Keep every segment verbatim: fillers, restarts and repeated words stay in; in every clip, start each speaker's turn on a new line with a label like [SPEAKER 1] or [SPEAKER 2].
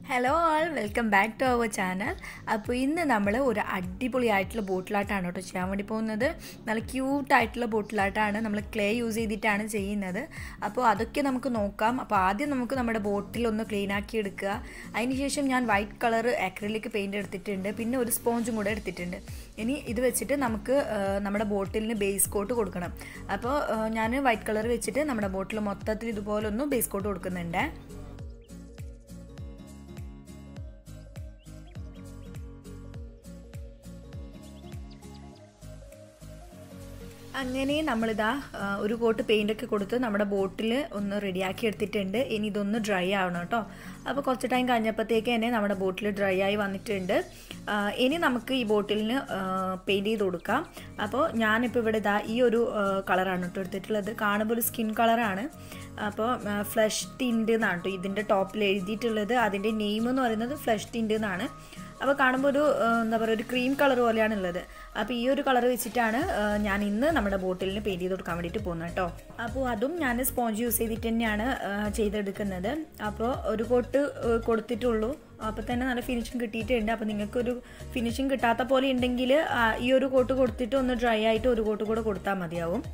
[SPEAKER 1] Hello all welcome back to our channel. അപ്പോൾ ഇന്ന് നമ്മൾ ഒരു അടിപൊളിയായിട്ടുള്ള ബോട്ടിലാട്ടാണ് കേട്ടോ ചെയ്യാൻ വേണ്ടി പോകുന്നത്. നല്ല ക്യൂട്ടായിട്ടുള്ള ബോട്ടിലാട്ടാണ്, നമ്മൾ ക്ലേ യൂസ് ചെയ്തിട്ടാണ് ചെയ്യുന്നത്. അപ്പോൾ അതൊക്കെ നമുക്ക് നോക്കാം. അപ്പോൾ ആദ്യം നമുക്ക് നമ്മുടെ ബോട്ടിലൊന്ന് ക്ലീൻ ആക്കി എടുക്കുക. അതിനുശേഷം ഞാൻ വൈറ്റ് കളർ അക്രിലിക് പെയിൻറ്റ് എടുത്തിട്ടുണ്ട്, പിന്നെ ഒരു സ്പോഞ്ചും കൂടെ എടുത്തിട്ടുണ്ട്. ഇനി ഇത് വെച്ചിട്ട് നമുക്ക് നമ്മുടെ ബോട്ടിലിന് ബേസ് കോട്ട് കൊടുക്കണം. അപ്പോൾ ഞാൻ വൈറ്റ് കളർ വെച്ചിട്ട് നമ്മുടെ ബോട്ടിൽ മൊത്തത്തിൽ ഇതുപോലെ ഒന്ന് ബേസ് കോട്ട് കൊടുക്കുന്നുണ്ട്. അങ്ങനെ നമ്മളിതാ ഒരു കോട്ട് പെയിൻ്റൊക്കെ കൊടുത്ത് നമ്മുടെ ബോട്ടിൽ ഒന്ന് റെഡിയാക്കി എടുത്തിട്ടുണ്ട്. ഇനി ഇതൊന്ന് ഡ്രൈ ആവണം കേട്ടോ. അപ്പോൾ കുറച്ച് ടൈം കഴിഞ്ഞപ്പോഴത്തേക്ക് തന്നെ നമ്മുടെ ബോട്ടിൽ ഡ്രൈ ആയി വന്നിട്ടുണ്ട്. ഇനി നമുക്ക് ഈ ബോട്ടിലിന് പെയിൻറ്റ് ചെയ്ത് കൊടുക്കാം. അപ്പോൾ ഞാനിപ്പോൾ ഇവിടെ ഇതാ ഈ ഒരു കളറാണ് കേട്ടോ എടുത്തിട്ടുള്ളത്. കാണുമ്പോൾ ഒരു സ്കിൻ കളറാണ്. അപ്പോൾ ഫ്ലഷ് ടിൻറ്റ് എന്നാണ് കേട്ടോ ഇതിൻ്റെ ടോപ്പിൽ എഴുതിയിട്ടുള്ളത്. അതിൻ്റെ നെയിം എന്ന് പറയുന്നത് ഫ്ലഷ് ടിൻറ്റ് എന്നാണ്. അപ്പോൾ കാണുമ്പോൾ ഒരു എന്താ പറയുക ഒരു ക്രീം കളർ പോലെയാണ് ഉള്ളത്. അപ്പോൾ ഈ ഒരു കളർ വെച്ചിട്ടാണ് ഞാൻ ഇന്ന് നമ്മുടെ ബോട്ടിലിന് പെയിൻറ്റ് ചെയ്ത് കൊടുക്കാൻ വേണ്ടിയിട്ട് പോകുന്നത് കേട്ടോ. അപ്പോൾ അതും ഞാൻ സ്പോഞ്ച് യൂസ് ചെയ്തിട്ട് തന്നെയാണ് ചെയ്തെടുക്കുന്നത്. അപ്പോൾ ഒരു കോട്ട് കൊടുത്തിട്ടുള്ളൂ, അപ്പോൾ തന്നെ നല്ല ഫിനിഷിങ് കിട്ടിയിട്ടുണ്ട്. അപ്പോൾ നിങ്ങൾക്കൊരു ഫിനിഷിങ് കിട്ടാത്ത പോലെ ഉണ്ടെങ്കിൽ ഈ ഒരു കോട്ട് കൊടുത്തിട്ട് ഒന്ന് ഡ്രൈ ആയിട്ട് ഒരു കോട്ട് കൂടെ കൊടുത്താൽ മതിയാവും.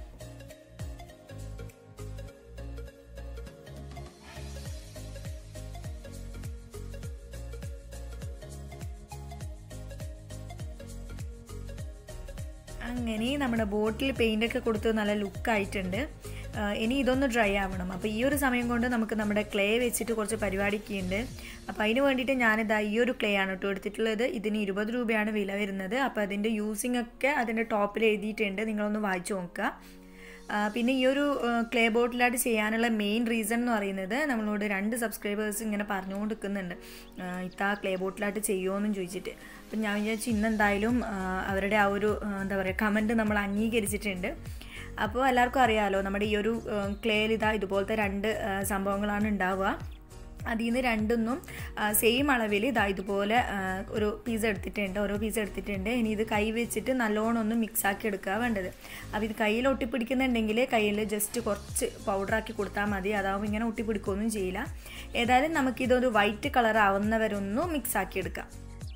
[SPEAKER 1] അങ്ങനെ നമ്മുടെ ബോട്ടിൽ പെയിൻ്റൊക്കെ കൊടുത്ത് നല്ല ലുക്കായിട്ടുണ്ട്. ഇനി ഇതൊന്ന് ഡ്രൈ ആവണം. അപ്പോൾ ഈ ഒരു സമയം കൊണ്ട് നമുക്ക് നമ്മുടെ ക്ലേ വെച്ചിട്ട് കുറച്ച് പരിപാടിയൊക്കെ ഉണ്ട്. അപ്പോൾ അതിന് വേണ്ടിയിട്ട് ഞാനിതാ ഈ ഒരു ക്ലേ ആണ് കേട്ടോ എടുത്തിട്ടുള്ളത്. ഇതിന് ഇരുപത് രൂപയാണ് വില വരുന്നത്. അപ്പോൾ അതിൻ്റെ യൂസിങ് ഒക്കെ അതിൻ്റെ ടോപ്പിൽ എഴുതിയിട്ടുണ്ട്, നിങ്ങളൊന്ന് വായിച്ചു നോക്കുക. പിന്നെ ഈ ഒരു ക്ലേ ബോട്ടിലായിട്ട് ചെയ്യാനുള്ള മെയിൻ റീസൺ എന്ന് പറയുന്നത് നമ്മളോട് രണ്ട് സബ്സ്ക്രൈബേഴ്സ് ഇങ്ങനെ പറഞ്ഞുകൊണ്ട് നിൽക്കുന്നുണ്ട്, ഇത്താ ക്ലേ ബോട്ടിലായിട്ട് ചെയ്യുമോയെന്നും ചോദിച്ചിട്ട്. അപ്പം ഞാൻ വിചാരിച്ചു ഇന്നെന്തായാലും അവരുടെ ആ ഒരു എന്താ പറയുക കമൻറ്റ് നമ്മൾ അംഗീകരിച്ചിട്ടുണ്ട്. അപ്പോൾ എല്ലാവർക്കും അറിയാമല്ലോ നമ്മുടെ ഈ ഒരു ക്ലേയിൽ ഇതാ ഇതുപോലത്തെ രണ്ട് സംഭവങ്ങളാണ് ഉണ്ടാവുക. അതിൽ നിന്ന് രണ്ടൊന്നും സെയിം അളവിൽ ഇതാ ഇതുപോലെ ഒരു പീസ് എടുത്തിട്ടുണ്ട്, ഓരോ പീസ് എടുത്തിട്ടുണ്ട്. ഇനി ഇത് കൈ വെച്ചിട്ട് നല്ലോണം ഒന്ന് മിക്സാക്കി എടുക്കുക വേണ്ടത്. അപ്പോൾ ഇത് കയ്യിൽ ഒട്ടിപ്പിടിക്കുന്നുണ്ടെങ്കിൽ കയ്യിൽ ജസ്റ്റ് കുറച്ച് പൗഡറാക്കി കൊടുത്താൽ മതി. അതാവുമ്പോൾ ഇങ്ങനെ ഒട്ടിപ്പിടിക്കുകയൊന്നും ചെയ്യില്ല. ഏതായാലും നമുക്കിതൊരു വൈറ്റ് കളർ ആവുന്നവരൊന്നും മിക്സാക്കി എടുക്കാം.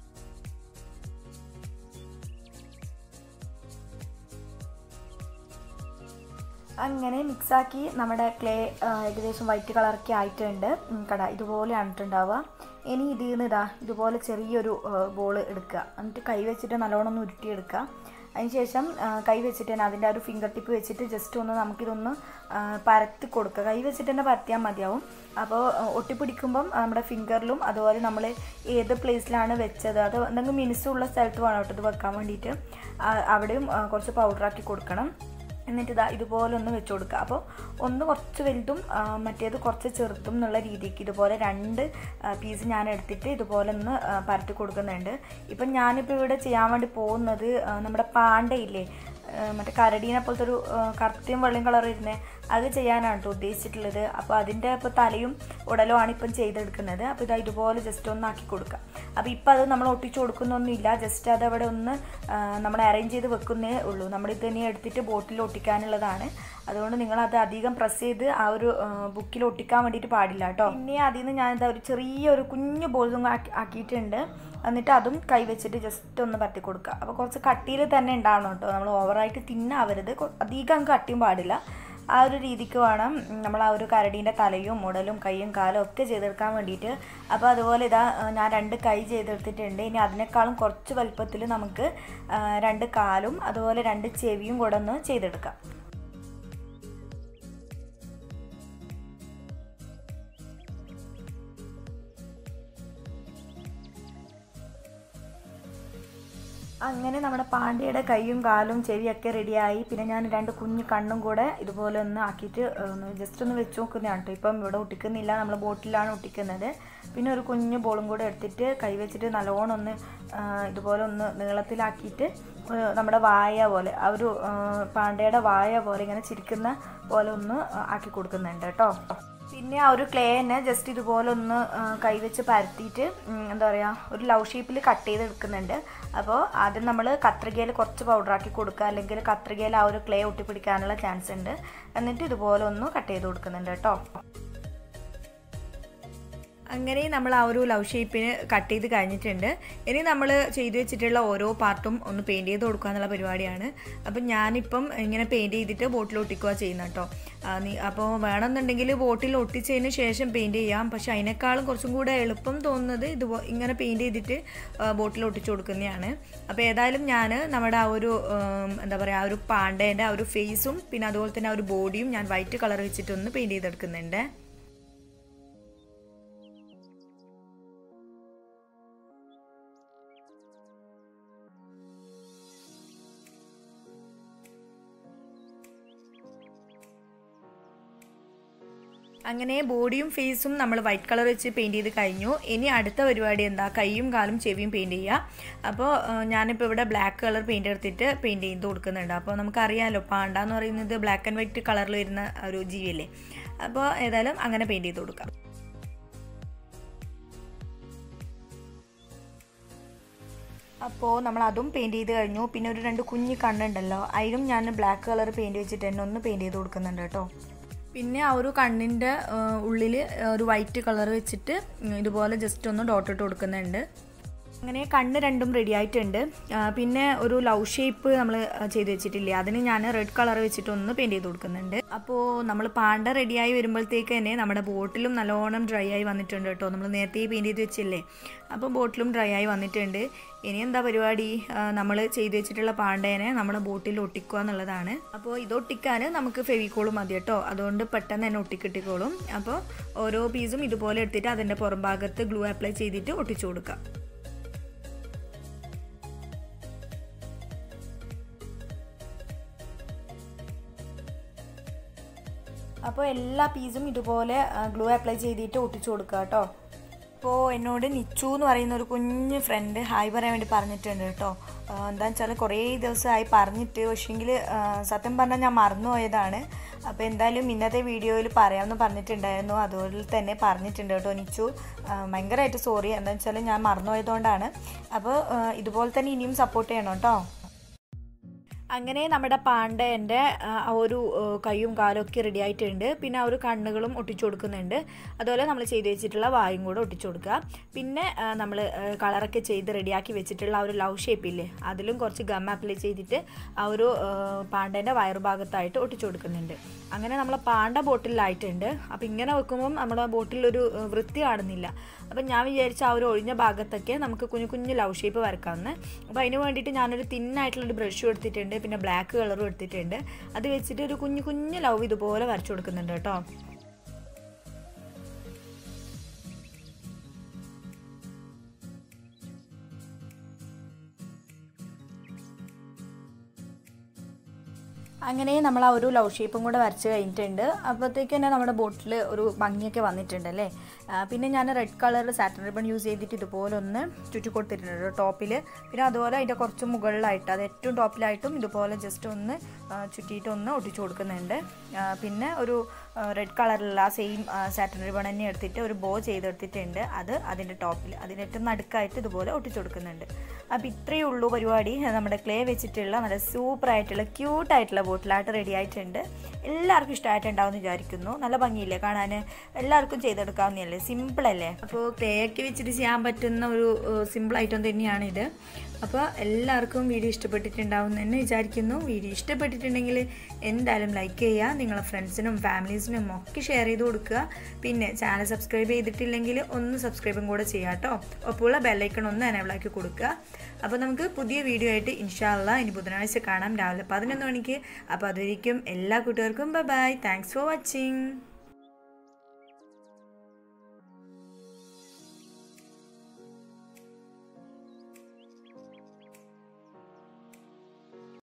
[SPEAKER 1] അങ്ങനെ മിക്സാക്കി നമ്മുടെ ക്ലേ ഏകദേശം വൈറ്റ് കളറൊക്കെ ആയിട്ടുണ്ട്. കട ഇതുപോലെയാണ് ഇട്ടുണ്ടാവുക. ഇനി ഇതിൽ നിന്ന് ഇതാ ഇതുപോലെ ചെറിയൊരു ബോൾ എടുക്കുക, എന്നിട്ട് കൈ വെച്ചിട്ട് നല്ലോണം ഒന്ന് ഉരുട്ടിയെടുക്കുക. അതിനുശേഷം കൈ വെച്ചിട്ട് തന്നെ അതിൻ്റെ ആ ഒരു ഫിംഗർ ടിപ്പ് വെച്ചിട്ട് ജസ്റ്റ് ഒന്ന് നമുക്കിതൊന്ന് പരത്തി കൊടുക്കുക. കൈ വെച്ചിട്ട് തന്നെ പരത്തിയാൽ മതിയാവും. അപ്പോൾ ഒട്ടിപ്പിടിക്കുമ്പം നമ്മുടെ ഫിംഗറിലും അതുപോലെ നമ്മൾ ഏത് പ്ലേസിലാണ് വെച്ചത് അത് എന്തെങ്കിലും മിനുസമുള്ള സ്ഥലത്ത് വേണം കേട്ടോ ഇത് വെക്കാൻ വേണ്ടിയിട്ട്. അവിടെയും കുറച്ച് പൗഡറാക്കി കൊടുക്കണം. എന്നിട്ട് ഇതാ ഇതുപോലെ ഒന്ന് വെച്ച് കൊടുക്കുക. അപ്പോൾ ഒന്ന് കുറച്ച് വലുതും മറ്റേത് കുറച്ച് ചെറുതും എന്നുള്ള രീതിക്ക് ഇതുപോലെ രണ്ട് പീസ് ഞാൻ എടുത്തിട്ട് ഇതുപോലെ ഒന്ന് പരത്തി കൊടുക്കുന്നുണ്ട്. ഇപ്പം ഞാനിപ്പോൾ ഇവിടെ ചെയ്യാൻ വേണ്ടി പോകുന്നത് നമ്മുടെ പാണ്ടയില്ലേ, മറ്റേ കരടീനെ പോലത്തെ ഒരു കറുത്തയും വെള്ളയും കളർ വരുന്നത്, അത് ചെയ്യാനാണ് കേട്ടോ ഉദ്ദേശിച്ചിട്ടുള്ളത്. അപ്പോൾ അതിൻ്റെ ഇപ്പോൾ തലയും ഉടലും ആണ് ഇപ്പം ചെയ്തെടുക്കുന്നത്. അപ്പോൾ ഇതാ ഇതുപോലെ ജസ്റ്റ് ഒന്ന് ആക്കി കൊടുക്കുക. അപ്പോൾ ഇപ്പം അത് നമ്മൾ ഒട്ടിച്ച് കൊടുക്കുന്നൊന്നുമില്ല, ജസ്റ്റ് അതവിടെ ഒന്ന് നമ്മൾ അറേഞ്ച് ചെയ്ത് വെക്കുന്നേ ഉള്ളൂ. നമ്മളിത് തന്നെ എടുത്തിട്ട് ബോട്ടിൽ ഒട്ടിക്കാനുള്ളതാണ്. അതുകൊണ്ട് നിങ്ങളത് അധികം പ്രസ് ചെയ്ത് ആ ഒരു ബുക്കിൽ ഒട്ടിക്കാൻ വേണ്ടിയിട്ട് പാടില്ല കേട്ടോ. പിന്നെ അതിൽ നിന്ന് ഞാനിതാ ഒരു ചെറിയൊരു കുഞ്ഞു ബോൾസും ആക്കിയിട്ടുണ്ട്. എന്നിട്ട് അതും കൈ വെച്ചിട്ട് ജസ്റ്റ് ഒന്ന് പരത്തി കൊടുക്കുക. അപ്പോൾ കുറച്ച് കട്ടിയിൽ തന്നെ ഉണ്ടാവണം കേട്ടോ, നമ്മൾ ഓവറായിട്ട് തിന്നാവരുത്, അധികം കട്ടിയും പാടില്ല. ആ ഒരു രീതിക്ക് വേണം നമ്മൾ ആ ഒരു കരടീൻ്റെ തലയും മുടലും കൈയും കാലും ഒക്കെ ചെയ്തെടുക്കാൻ വേണ്ടിയിട്ട്. അപ്പോൾ അതുപോലെ ഇതാ ഞാൻ രണ്ട് കൈ ചെയ്തെടുത്തിട്ടുണ്ട്. ഇനി അതിനേക്കാളും കുറച്ച് വലുപ്പത്തിൽ നമുക്ക് രണ്ട് കാലും അതുപോലെ രണ്ട് ചെവിയും കൂടെ ഒന്ന് ചെയ്തെടുക്കാം. അങ്ങനെ നമ്മുടെ പാണ്ടയുടെ കൈയും കാലും ചെവിയൊക്കെ റെഡിയായി. പിന്നെ ഞാൻ രണ്ട് കുഞ്ഞ് കണ്ണും കൂടെ ഇതുപോലെ ഒന്ന് ആക്കിയിട്ട് ഒന്ന് ജസ്റ്റ് ഒന്ന് വെച്ച് നോക്കുന്നതാണ് കേട്ടോ. ഇപ്പം ഇവിടെ ഒട്ടിക്കുന്നില്ല, നമ്മൾ ബോട്ടിലാണ് ഒട്ടിക്കുന്നത്. പിന്നെ ഒരു കുഞ്ഞ് ബോളും കൂടെ എടുത്തിട്ട് കൈ വെച്ചിട്ട് നല്ലോണം ഒന്ന് ഇതുപോലെ ഒന്ന് നീളത്തിലാക്കിയിട്ട് നമ്മുടെ വായ പോലെ ആ ഒരു പാണ്ടയുടെ വായ പോലെ ഇങ്ങനെ ചിരിക്കുന്ന പോലെ ഒന്ന് ആക്കി കൊടുക്കുന്നുണ്ട് കേട്ടോ. പിന്നെ ആ ഒരു ക്ലേ തന്നെ ജസ്റ്റ് ഇതുപോലെ ഒന്ന് കൈവച്ച് പരത്തിയിട്ട് എന്താ പറയുക ഒരു ലവ് ഷേപ്പിൽ കട്ട് ചെയ്തെടുക്കുന്നുണ്ട്. അപ്പോൾ ആദ്യം നമ്മൾ കത്രികയിൽ കുറച്ച് പൗഡറാക്കി കൊടുക്കുക, അല്ലെങ്കിൽ കത്രികയിൽ ആ ഒരു ക്ലേ ഒട്ടിപ്പിടിക്കാനുള്ള ചാൻസ് ഉണ്ട്. എന്നിട്ട് ഇതുപോലെ ഒന്ന് കട്ട് ചെയ്ത് കൊടുക്കുന്നുണ്ട് കേട്ടോ. അങ്ങനെ നമ്മൾ ആ ഒരു ലവ് ഷേപ്പിന് കട്ട് ചെയ്ത് കഴിഞ്ഞിട്ടുണ്ട്. ഇനി നമ്മൾ ചെയ്ത് വെച്ചിട്ടുള്ള ഓരോ പാർട്ടും ഒന്ന് പെയിൻറ്റ് ചെയ്ത് കൊടുക്കുക എന്നുള്ള പരിപാടിയാണ്. അപ്പം ഞാനിപ്പം ഇങ്ങനെ പെയിൻറ്റ് ചെയ്തിട്ട് ബോട്ടിൽ ഒട്ടിക്കുക ചെയ്യുന്ന കേട്ടോ. അപ്പോൾ വേണമെന്നുണ്ടെങ്കിൽ ബോട്ടിൽ ഒട്ടിച്ചതിന് ശേഷം പെയിൻറ്റ് ചെയ്യാം. പക്ഷേ അതിനേക്കാളും കുറച്ചും കൂടെ എളുപ്പം തോന്നുന്നത് ഇത് ഇങ്ങനെ പെയിൻറ്റ് ചെയ്തിട്ട് ബോട്ടിൽ ഒട്ടിച്ചു കൊടുക്കുന്നതാണ്. അപ്പോൾ ഏതായാലും ഞാൻ നമ്മുടെ ആ ഒരു എന്താ പറയുക ആ ഒരു പാണ്ടേൻ്റെ ആ ഒരു ഫേസും പിന്നെ അതുപോലെ തന്നെ ആ ഒരു ബോഡിയും ഞാൻ വൈറ്റ് കളർ വെച്ചിട്ടൊന്ന് പെയിൻറ്റ് ചെയ്തെടുക്കുന്നുണ്ട്. അങ്ങനെ ബോഡിയും ഫേസും നമ്മൾ വൈറ്റ് കളർ വെച്ച് പെയിൻറ്റ് ചെയ്ത് കഴിഞ്ഞു. ഇനി അടുത്ത പരിപാടി എന്താ, കൈയും കാലും ചെവിയും പെയിൻറ്റ് ചെയ്യുക. അപ്പോൾ ഞാനിപ്പോൾ ഇവിടെ ബ്ലാക്ക് കളർ പെയിൻറ്റ് എടുത്തിട്ട് പെയിൻറ്റ് ചെയ്ത് കൊടുക്കുന്നുണ്ട്. അപ്പോൾ നമുക്കറിയാമല്ലോ പാണ്ട എന്ന് പറയുന്നത് ബ്ലാക്ക് ആൻഡ് വൈറ്റ് കളറിൽ വരുന്ന ഒരു ജീവിയല്ലേ. അപ്പോൾ ഏതായാലും അങ്ങനെ പെയിൻറ്റ് ചെയ്ത് കൊടുക്കാം. അപ്പോൾ നമ്മൾ അതും പെയിൻറ്റ് ചെയ്ത് കഴിഞ്ഞു. പിന്നെ ഒരു രണ്ട് കുഞ്ഞ് കണ്ണുണ്ടല്ലോ, അതിലും ഞാൻ ബ്ലാക്ക് കളർ പെയിൻറ്റ് വെച്ചിട്ട് തന്നെ ഒന്ന് പെയിൻറ്റ് ചെയ്ത് കൊടുക്കുന്നുണ്ട് കേട്ടോ. പിന്നെ ആ ഒരു കണ്ണിൻ്റെ ഉള്ളിൽ ഒരു വൈറ്റ് കളർ വെച്ചിട്ട് ഇതുപോലെ ജസ്റ്റ് ഒന്ന് ഡോട്ട് ഇട്ട് കൊടുക്കുന്നുണ്ട്. അങ്ങനെ കണ്ണ് രണ്ടും റെഡി ആയിട്ടുണ്ട്. പിന്നെ ഒരു ലവ് ഷേപ്പ് നമ്മൾ ചെയ്ത് വെച്ചിട്ടില്ലേ, അതിന് ഞാൻ റെഡ് കളർ വെച്ചിട്ടൊന്ന് പെയിൻറ്റ് ചെയ്ത് കൊടുക്കുന്നുണ്ട്. അപ്പോൾ നമ്മൾ പാണ്ട റെഡിയായി വരുമ്പോഴത്തേക്ക് തന്നെ നമ്മുടെ ബോട്ടിലും നല്ലോണം ഡ്രൈ ആയി വന്നിട്ടുണ്ട് കേട്ടോ. നമ്മൾ നേരത്തെ പെയിൻറ്റ് ചെയ്ത് വെച്ചില്ലേ, അപ്പോൾ ബോട്ടിലും ഡ്രൈ ആയി വന്നിട്ടുണ്ട്. ഇനി എന്താ പരിപാടി, നമ്മൾ ചെയ്ത് വെച്ചിട്ടുള്ള പാണ്ടേനെ നമ്മൾ ബോട്ടിൽ ഒട്ടിക്കുക എന്നുള്ളതാണ്. അപ്പോൾ ഇത് ഒട്ടിക്കാൻ നമുക്ക് ഫെവിക്കോളും മതി കേട്ടോ. അതുകൊണ്ട് പെട്ടെന്ന് തന്നെ ഒട്ടിക്കിട്ടിക്കോളും. അപ്പോൾ ഓരോ പീസും ഇതുപോലെ എടുത്തിട്ട് അതിൻ്റെ പുറം ഭാഗത്ത് ഗ്ലൂ അപ്ലൈ ചെയ്തിട്ട് ഒട്ടിച്ചു കൊടുക്കാം. അപ്പോൾ എല്ലാ പീസും ഇതുപോലെ ഗ്ലൂ അപ്ലൈ ചെയ്തിട്ട് ഒട്ടിച്ചു കൊടുക്കുക കേട്ടോ. അപ്പോൾ എന്നോട് നിച്ചു എന്ന് പറയുന്ന ഒരു കുഞ്ഞ് ഫ്രണ്ട് ഹായ് പറയാൻ വേണ്ടി പറഞ്ഞിട്ടുണ്ട് കേട്ടോ. എന്താണെന്ന് വെച്ചാൽ കുറേ ദിവസമായി പറഞ്ഞിട്ട്, പക്ഷേങ്കിൽ സത്യം പറഞ്ഞാൽ ഞാൻ മറന്നുപോയതാണ്. അപ്പോൾ എന്തായാലും ഇന്നത്തെ വീഡിയോയിൽ പറയാമെന്ന് പറഞ്ഞിട്ടുണ്ടായിരുന്നു, അതുപോലെ തന്നെ പറഞ്ഞിട്ടുണ്ട് കേട്ടോ നിച്ചു. ഭയങ്കരമായിട്ട് സോറി, എന്താണെന്ന് വെച്ചാൽ ഞാൻ മറന്നുപോയതുകൊണ്ടാണ്. അപ്പോൾ ഇതുപോലെ തന്നെ ഇനിയും സപ്പോർട്ട് ചെയ്യണം കേട്ടോ. അങ്ങനെ നമ്മുടെ പാണ്ടേൻ്റെ ആ ഒരു കൈയും കാലും ഒക്കെ റെഡി ആയിട്ടുണ്ട്. പിന്നെ ആ ഒരു കണ്ണുകളും ഒട്ടിച്ചു കൊടുക്കുന്നുണ്ട്. അതുപോലെ നമ്മൾ ചെയ്ത് വെച്ചിട്ടുള്ള വായും കൂടെ ഒട്ടിച്ചു കൊടുക്കുക. പിന്നെ നമ്മൾ കളറൊക്കെ ചെയ്ത് റെഡിയാക്കി വെച്ചിട്ടുള്ള ആ ഒരു ലവ് ഷേപ്പില്ലേ, അതിലും കുറച്ച് ഗം അപ്ലൈ ചെയ്തിട്ട് ആ ഒരു പാണ്ടേൻ്റെ വയറുഭാഗത്തായിട്ട് ഒട്ടിച്ചു കൊടുക്കുന്നുണ്ട്. അങ്ങനെ നമ്മളെ പാണ്ട ബോട്ടിലായിട്ടുണ്ട്. അപ്പോൾ ഇങ്ങനെ വെക്കുമ്പം നമ്മുടെ ബോട്ടിലൊരു വൃത്തി കാണുന്നില്ല. അപ്പം ഞാൻ വിചാരിച്ച ആ ഒരു ഒഴിഞ്ഞ ഭാഗത്തൊക്കെ നമുക്ക് കുഞ്ഞു കുഞ്ഞു ലവ് ഷേപ്പ് വരക്കാമെന്ന്. അപ്പോൾ അതിന് വേണ്ടിയിട്ട് ഞാനൊരു തിന്നായിട്ടുള്ളൊരു ബ്രഷും എടുത്തിട്ടുണ്ട്, പിന്നെ ബ്ലാക്ക് കളറും എടുത്തിട്ടുണ്ട്. അത് വെച്ചിട്ട് ഒരു കുഞ്ഞു കുഞ്ഞു ലവ് ഇതുപോലെ വരച്ചു കൊടുക്കുന്നുണ്ട് കേട്ടോ. അങ്ങനെ നമ്മൾ ആ ഒരു ലവ് ഷേപ്പും കൂടെ വരച്ച് കഴിഞ്ഞിട്ടുണ്ട്. അപ്പോഴത്തേക്ക് തന്നെ നമ്മുടെ ബോട്ടിൽ ഒരു ഭംഗിയൊക്കെ വന്നിട്ടുണ്ട് അല്ലേ. പിന്നെ ഞാൻ red colour satin ribbon use ചെയ്തിട്ട് ഇതുപോലെ ഒന്ന് ചുറ്റി കൊടുത്തിട്ടുണ്ട് ടോപ്പിൽ. പിന്നെ അതുപോലെ അതിൻ്റെ കുറച്ച് മുകളിലായിട്ട്, അത് ഏറ്റവും ടോപ്പിലായിട്ടും ഇതുപോലെ ജസ്റ്റ് ഒന്ന് ചുറ്റിയിട്ടൊന്ന് ഒട്ടിച്ചു കൊടുക്കുന്നുണ്ട്. പിന്നെ ഒരു റെഡ് കളറിലുള്ള സെയിം സാറ്റൻ റിബൺ തന്നെ എടുത്തിട്ട് ഒരു ബോ ചെയ്തെടുത്തിട്ടുണ്ട്. അത് അതിൻ്റെ ടോപ്പിൽ, അതിൻ്റെ ഏറ്റവും നടുക്കായിട്ട് ഇതുപോലെ ഒട്ടിച്ചു കൊടുക്കുന്നുണ്ട്. അപ്പോൾ ഇത്രയേ ഉള്ളൂ പരിപാടി. നമ്മുടെ ക്ലേ വെച്ചിട്ടുള്ള നല്ല സൂപ്പറായിട്ടുള്ള ക്യൂട്ടായിട്ടുള്ള ബോട്ടിലായിട്ട് റെഡി ആയിട്ടുണ്ട്. എല്ലാവർക്കും ഇഷ്ടമായിട്ടുണ്ടാവും എന്ന് വിചാരിക്കുന്നു. നല്ല ഭംഗിയില്ലേ കാണാൻ, എല്ലാവർക്കും ചെയ്തെടുക്കാവുന്നതല്ലേ, സിമ്പിളല്ലേ. അപ്പോൾ ക്ലേ ഒക്കെ വെച്ചിട്ട് ചെയ്യാൻ പറ്റുന്ന ഒരു സിമ്പിൾ ഐറ്റം തന്നെയാണിത്. അപ്പോൾ എല്ലാവർക്കും വീഡിയോ ഇഷ്ടപ്പെട്ടിട്ടുണ്ടാവും എന്ന് വിചാരിക്കുന്നു. വീഡിയോ ഇഷ്ടപ്പെട്ടിട്ടുണ്ടെങ്കിൽ എന്തായാലും ലൈക്ക് ചെയ്യുക, നിങ്ങളെ ഫ്രണ്ട്സിനും ഫാമിലീസിനും ഒക്കെ ഷെയർ ചെയ്ത് കൊടുക്കുക. പിന്നെ ചാനൽ സബ്സ്ക്രൈബ് ചെയ്തിട്ടില്ലെങ്കിൽ ഒന്ന് സബ്സ്ക്രൈബും കൂടെ ചെയ്യുക കേട്ടോ. ഒപ്പമുള്ള ബെല്ലൈക്കൺ ഒന്ന് എനേബിളാക്കി കൊടുക്കുക. അപ്പോൾ നമുക്ക് പുതിയ വീഡിയോ ആയിട്ട് ഇൻഷാ അല്ലാഹ് ഇനി ബുധനാഴ്ച കാണാം രാവിലെ പതിനൊന്ന് മണിക്ക്. അപ്പോൾ അതുവരെയ്ക്കും എല്ലാ കൂട്ടുകാർക്കും bye bye. Thanks for watching.